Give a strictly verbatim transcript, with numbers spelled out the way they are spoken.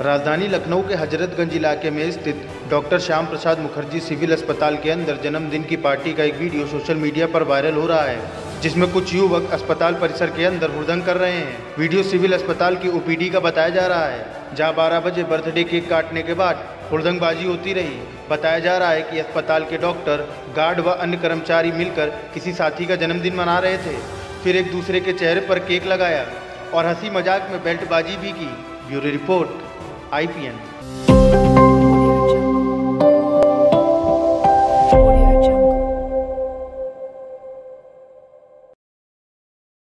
राजधानी लखनऊ के हजरतगंज इलाके में स्थित डॉक्टर श्याम प्रसाद मुखर्जी सिविल अस्पताल के अंदर जन्मदिन की पार्टी का एक वीडियो सोशल मीडिया पर वायरल हो रहा है, जिसमें कुछ युवक अस्पताल परिसर के अंदर हुड़दंग कर रहे हैं। वीडियो सिविल अस्पताल की ओपीडी का बताया जा रहा है, जहां बारह बजे बर्थडे केक काटने के बाद हुड़दंगबाजी होती रही। बताया जा रहा है कि अस्पताल के डॉक्टर, गार्ड व अन्य कर्मचारी मिलकर किसी साथी का जन्मदिन मना रहे थे, फिर एक दूसरे के चेहरे पर केक लगाया और हंसी मजाक में बेल्टबाजी भी की। Bureau report I P N.